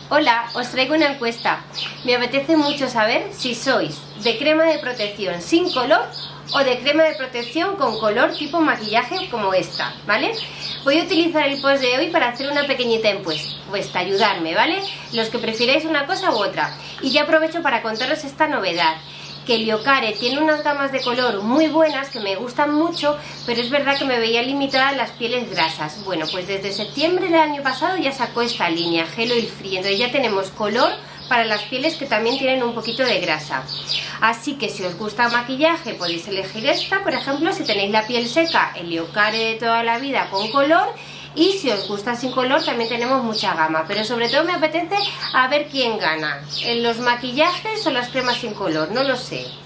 Hola, os traigo una encuesta. Me apetece mucho saber si sois de crema de protección sin color o de crema de protección con color tipo maquillaje como esta, ¿vale? Voy a utilizar el post de hoy para hacer una pequeñita encuesta, ayudarme, ¿vale? Los que prefiráis una cosa u otra. Y ya aprovecho para contaros esta novedad, que Liocare tiene unas gamas de color muy buenas que me gustan mucho, pero es verdad que me veía limitada en las pieles grasas. Bueno, pues desde septiembre del año pasado ya sacó esta línea, Gel Oil Free, entonces ya tenemos color para las pieles que también tienen un poquito de grasa. Así que si os gusta maquillaje podéis elegir esta, por ejemplo, si tenéis la piel seca, el Liocare de toda la vida con color. Y si os gusta sin color también tenemos mucha gama, pero sobre todo me apetece a ver quién gana, en los maquillajes o las cremas sin color, no lo sé.